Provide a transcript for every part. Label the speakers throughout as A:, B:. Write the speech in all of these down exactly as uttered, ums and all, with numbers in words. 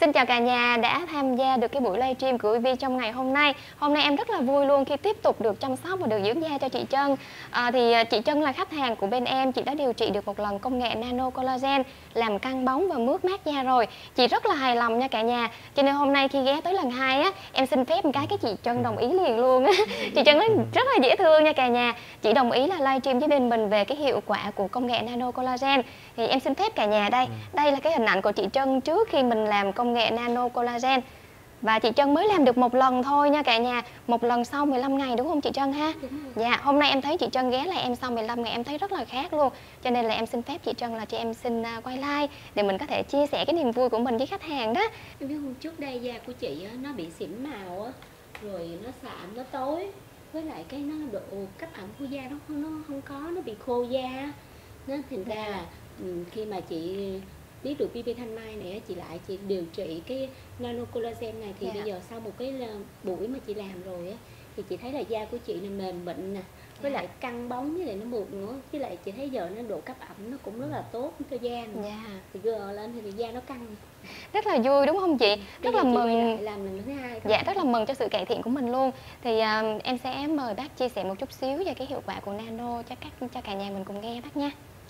A: Xin chào cả nhà đã tham gia được cái buổi livestream của BeeBee trong ngày hôm nay. Hôm nay em rất là vui luôn khi tiếp tục được chăm sóc và được dưỡng da cho chị Trân. À, thì chị Trân là khách hàng của bên em, chị đã điều trị được một lần công nghệ Nano Collagen làm căng bóng và mướt mát da rồi. Chị rất là hài lòng nha cả nhà. Cho nên hôm nay khi ghé tới lần hai á, em xin phép một cái cái chị Trân đồng ý liền luôn á. Chị Trân rất là dễ thương nha cả nhà. Chị đồng ý là livestream với bên mình về cái hiệu quả của công nghệ Nano Collagen. Thì em xin phép cả nhà đây. Đây là cái hình ảnh của chị Trân trước khi mình làm công nghệ Nano Collagen. Và chị Trân mới làm được một lần thôi nha cả nhà. Một lần sau mười lăm ngày đúng không chị Trân ha? Dạ, hôm nay em thấy chị Trân ghé lại em sau mười lăm ngày em thấy rất là khác luôn. Cho nên là em xin phép chị Trân là chị em xin quay like để mình có thể chia sẻ cái niềm vui của mình với khách hàng đó.
B: Em biết hôm trước đây da của chị á, nó bị xỉn màu á, rồi nó sạm, nó tối. Với lại cái nó độ cách ẩm của da nó không nó không có, nó bị khô da. Nó thành ra là khi mà chị biết được BeeBee Thanh Mai này, chị lại chị điều trị cái Nano Collagen này thì dạ. Bây giờ sau một cái buổi mà chị làm rồi á thì chị thấy là da của chị là mềm mịn nè, với dạ. Lại căng bóng với lại nó mượt nữa, với lại chị thấy giờ nó độ cấp ẩm nó cũng rất là tốt cho da nè. Dạ. Thì gờ lên thì da nó căng.
A: Rất là vui đúng không chị? Rất là mừng
B: làm lần thứ hai.
A: Dạ, rất là mừng cho sự cải thiện của mình luôn. Thì uh, em sẽ mời bác chia sẻ một chút xíu về cái hiệu quả của Nano cho các cho cả nhà mình cùng nghe bác nha.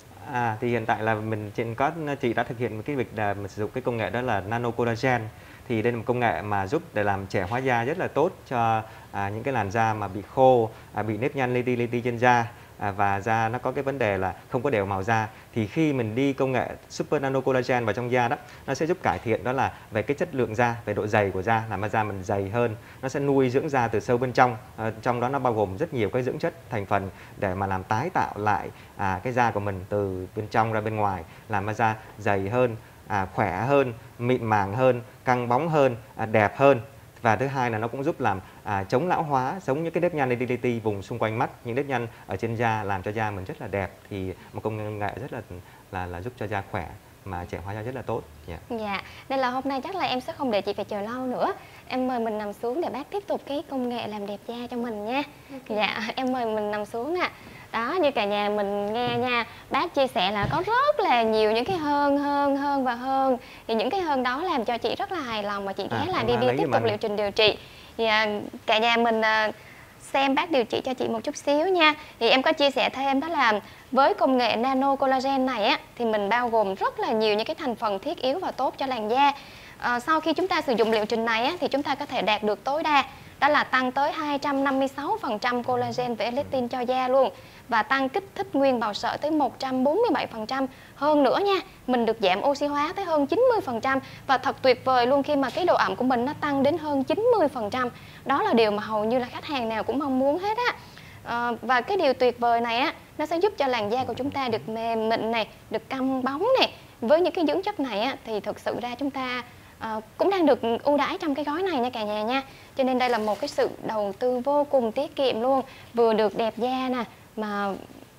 C: À, thì hiện tại là mình trên có chị đã thực hiện cái việc là mình sử dụng cái công nghệ đó là Nano Collagen. Thì đây là một công nghệ mà giúp để làm trẻ hóa da rất là tốt cho à, những cái làn da mà bị khô, à, bị nếp nhăn li ti li ti trên da. À, và da nó có cái vấn đề là không có đều màu da, thì khi mình đi công nghệ Super Nano Collagen vào trong da đó, nó sẽ giúp cải thiện đó là về cái chất lượng da, về độ dày của da, làm cho da mình dày hơn. Nó sẽ nuôi dưỡng da từ sâu bên trong, à, trong đó nó bao gồm rất nhiều cái dưỡng chất thành phần để mà làm tái tạo lại à, cái da của mình từ bên trong ra bên ngoài, làm cho da dày hơn, à, khỏe hơn, mịn màng hơn, căng bóng hơn, à, đẹp hơn. Và thứ hai là nó cũng giúp làm à, chống lão hóa, giống như cái nếp nhăn li ti li ti vùng xung quanh mắt, những nếp nhăn ở trên da làm cho da mình rất là đẹp. Thì một công nghệ rất là là là giúp cho da khỏe mà trẻ hóa da rất là tốt. Yeah.
A: Dạ, nên là hôm nay chắc là em sẽ không để chị phải chờ lâu nữa. Em mời mình nằm xuống để bác tiếp tục cái công nghệ làm đẹp da cho mình nha. Okay. Dạ, em mời mình nằm xuống ạ. À. Đó, như cả nhà mình nghe nha, bác chia sẻ là có rất là nhiều những cái hơn, hơn, hơn và hơn. Thì những cái hơn đó làm cho chị rất là hài lòng và chị ghé à, lại BeeBee tiếp tục liệu trình điều trị. Thì à, cả nhà mình à, xem bác điều trị cho chị một chút xíu nha. Thì em có chia sẻ thêm đó là với công nghệ Nano Collagen này á, thì mình bao gồm rất là nhiều những cái thành phần thiết yếu và tốt cho làn da. À, sau khi chúng ta sử dụng liệu trình này á, thì chúng ta có thể đạt được tối đa đó là tăng tới hai trăm năm mươi sáu phần trăm collagen và elastin cho da luôn, và tăng kích thích nguyên bào sợi tới một trăm bốn mươi bảy phần trăm. Hơn nữa nha, mình được giảm oxy hóa tới hơn chín mươi phần trăm, và thật tuyệt vời luôn khi mà cái độ ẩm của mình nó tăng đến hơn chín mươi phần trăm. Đó là điều mà hầu như là khách hàng nào cũng mong muốn hết á. À, và cái điều tuyệt vời này á, nó sẽ giúp cho làn da của chúng ta được mềm mịn này, được căng bóng này. Với những cái dưỡng chất này á, thì thực sự ra chúng ta À, cũng đang được ưu đãi trong cái gói này nha cả nhà nha. Cho nên đây là một cái sự đầu tư vô cùng tiết kiệm luôn. Vừa được đẹp da nè, mà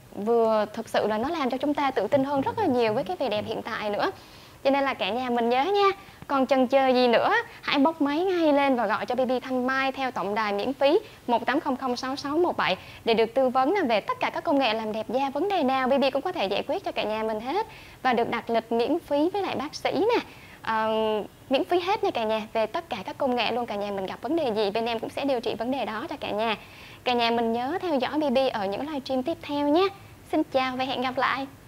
A: vừa thực sự là nó làm cho chúng ta tự tin hơn rất là nhiều với cái vẻ đẹp hiện tại nữa. Cho nên là cả nhà mình nhớ nha, còn chần chờ gì nữa, hãy bốc máy ngay lên và gọi cho BeeBee Thanh Mai theo tổng đài miễn phí một tám không không sáu sáu một bảy để được tư vấn về tất cả các công nghệ làm đẹp da. Vấn đề nào BeeBee cũng có thể giải quyết cho cả nhà mình hết, và được đặt lịch miễn phí với lại bác sĩ nè. À, miễn phí hết nha cả nhà, về tất cả các công nghệ luôn. Cả nhà mình gặp vấn đề gì bên em cũng sẽ điều trị vấn đề đó cho cả nhà. Cả nhà mình nhớ theo dõi BeeBee ở những livestream tiếp theo nhé. Xin chào và hẹn gặp lại.